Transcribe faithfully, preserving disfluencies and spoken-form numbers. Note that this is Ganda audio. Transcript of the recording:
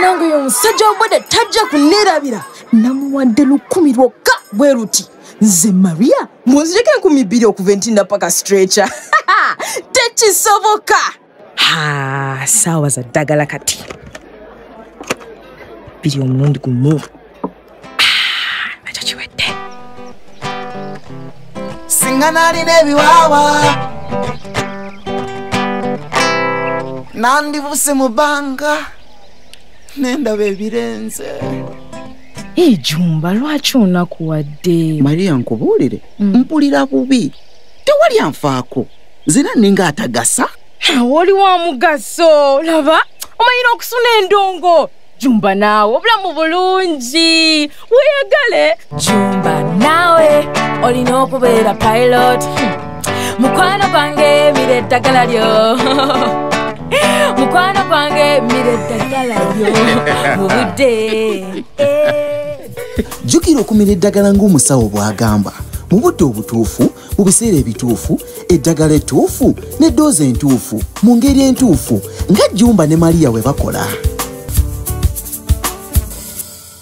nange yo musajja wabwede tajja kuneerabira namuwadde lukumi lwokka bwe ruti nze Maria munzireke enkumi bbiri okuva entinda paka stretcher tekisoboka. Ha, saawa za ddagala kati biri omulundi gumu nakyo kiwedde. Singa nalina ebiwawa nandibuse mu bbanga nendaba ebirenze. Ee Jumba, lwaki onakuwadde? Maria nkubuulire mm. mpulira bubi tewali anfaako zina ninga atagasa. Oli wa mugaso laba omayina okusuna endongo. Jumba naawe obulamu bulungi weeyagale. Jumba naawe olina okubeera pilot. Mukwano gwange mira eddagala lyo mukwano gwange mira eddagala lyo mu budde. Jjukira okumira eddagala ng'omusawo bw'agamba mu budde obutuufu mu biseera ebituufu eddagala ettuufu n'eddoozi entuufu mu ngeri entuufu nga Jumba ne Maria we bakola.